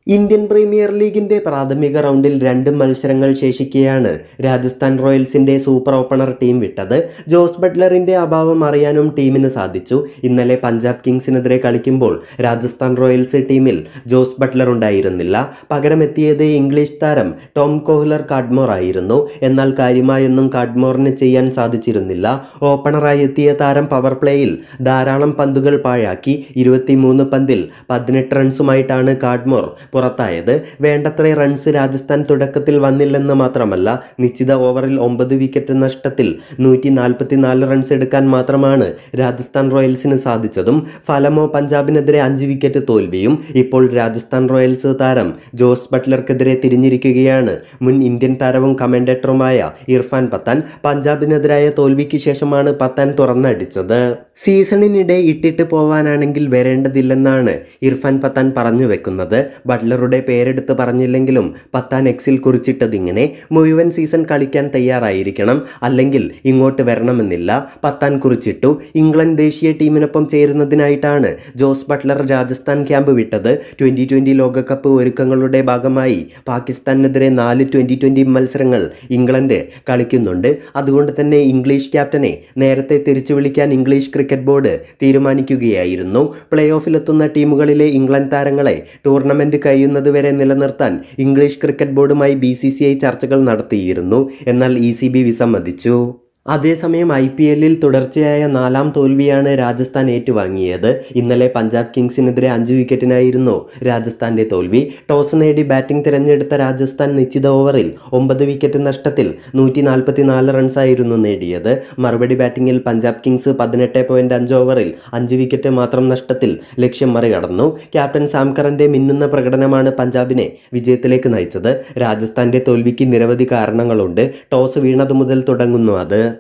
Indian premier ലീഗിന്റെ പ്രാഥമിക റൗണ്ടിൽ 2 മത്സരങ്ങൾ ശേഷിക്കെയാണ് രാജസ്ഥാൻ റോയൽസിന്റെ സൂപ്പർ ഓപ്പണർ ടീം വിട്ടത്. ജോസ് ബട്ട്ലറിന്റെ അഭാവം അറിയാനും ടീമിന് സാധിച്ചു. ഇന്നലെ പഞ്ചാബ് കിങ്സിനെതിരെ കളിക്കുമ്പോൾ രാജസ്ഥാൻ റോയൽസ് ടീമിൽ ജോസ് ബട്ട്ലർ ഉണ്ടായിരുന്നില്ല. പകരമെത്തിയത് ഇംഗ്ലീഷ് താരം ടോം കോഹ്ലർ കാഡ്മോർ ആയിരുന്നു. എന്നാൽ കാര്യമായൊന്നും കാഡ്മോറിന് ചെയ്യാൻ സാധിച്ചിരുന്നില്ല. ഓപ്പണറായി എത്തിയ താരം പവർ പ്ലേയിൽ ധാരാളം പന്തുകൾ പാഴാക്കി. 23 പന്തിൽ 18 റൺസുമായിട്ടാണ് കാഡ്മോർ പുറത്തായത്. വേണ്ടത്ര റൺസ് രാജസ്ഥാൻ തുടക്കത്തിൽ വന്നില്ലെന്ന് മാത്രമല്ല, നിശ്ചിത ഓവറിൽ 9 വിക്കറ്റ് നഷ്ടത്തിൽ 144 റൺസ് എടുക്കാൻ മാത്രമാണ് രാജസ്ഥാൻ റോയൽസിന് സാധിച്ചതും ഫലമോ പഞ്ചാബിനെതിരെ 5 വിക്കറ്റ് തോൽവിയും. ഇപ്പോൾ രാജസ്ഥാൻ റോയൽസ് താരം ജോസ് ബട്ട്ലർക്കെതിരെ തിരിഞ്ഞിരിക്കുകയാണ് മുൻ ഇന്ത്യൻ താരവും കമന്റേറ്ററുമായ ഇർഫാൻ പത്താൻ. പഞ്ചാബിനെതിരായ തോൽവിക്ക് ശേഷമാണ് പത്താൻ തുറന്നടിച്ചത്. സീസണിനിടെ ഇട്ടിട്ട് പോവാനാണെങ്കിൽ വരേണ്ടതില്ലെന്നാണ് ഇർഫാൻ പത്താൻ പറഞ്ഞു വെക്കുന്നത്. ബട്ട്ലറുടെ പേരെടുത്ത് പറഞ്ഞില്ലെങ്കിലും പത്താൻ എക്സിൽ കുറിച്ചിട്ടതിങ്ങനെ: മുഴുവൻ സീസൺ കളിക്കാൻ തയ്യാറായിരിക്കണം, അല്ലെങ്കിൽ ഇങ്ങോട്ട് വരണമെന്നില്ല. പത്താൻ കുറിച്ചിട്ടു. ഇംഗ്ലണ്ട് ദേശീയ ടീമിനൊപ്പം ചേരുന്നതിനായിട്ടാണ് ജോസ് ബട്ട്ലർ രാജസ്ഥാൻ ക്യാമ്പ് വിട്ടത്. 2020 ലോകകപ്പ് ഒരുക്കങ്ങളുടെ ഭാഗമായി പാകിസ്ഥാനെതിരെ 4 2020 മത്സരങ്ങൾ ഇംഗ്ലണ്ട് കളിക്കുന്നുണ്ട്. അതുകൊണ്ട് തന്നെ ഇംഗ്ലീഷ് ക്യാപ്റ്റനെ നേരത്തെ തിരിച്ചു വിളിക്കാൻ ഇംഗ്ലീഷ് ക്രിക്കറ്റ് ബോർഡ് തീരുമാനിക്കുകയായിരുന്നു. പ്ലേ ഓഫിലെത്തുന്ന ടീമുകളിലെ ഇംഗ്ലണ്ട് താരങ്ങളെ ടൂർണമെന്റ് കഴിയുന്നതുവരെ നിലനിർത്താൻ ഇംഗ്ലീഷ് ക്രിക്കറ്റ് ബോർഡുമായി BCCI ചർച്ചകൾ നടത്തിയിരുന്നു. എന്നാൽ ECB വിസമ്മതിച്ചു. അതേസമയം IPLൽ തുടർച്ചയായ 4ാം തോൽവിയാണ് രാജസ്ഥാൻ ഏറ്റുവാങ്ങിയത്. ഇന്നലെ പഞ്ചാബ് കിങ്സിനെതിരെ 5 വിക്കറ്റിനായിരുന്നു രാജസ്ഥാന്റെ തോൽവി. ടോസ് നേടി ബാറ്റിംഗ് തിരഞ്ഞെടുത്ത രാജസ്ഥാൻ നിശ്ചിത ഓവറിൽ 9 വിക്കറ്റ് നഷ്ടത്തിൽ 144 റൺസായിരുന്നു നേടിയത്. മറുപടി ബാറ്റിംഗിൽ പഞ്ചാബ് കിങ്സ് 18.5 ഓവറിൽ 5 വിക്കറ്റ് മാത്രം നഷ്ടത്തിൽ ലക്ഷ്യം മറികടന്നു. ക്യാപ്റ്റൻ സാം കറന്റെ മിന്നുന്ന പ്രകടനമാണ് പഞ്ചാബിനെ വിജയത്തിലേക്ക് നയിച്ചത്. രാജസ്ഥാന്റെ തോൽവിക്ക് നിരവധി കാരണങ്ങളുണ്ട്. ടോസ് വീണതു മുതൽ തുടങ്ങുന്നു അത്.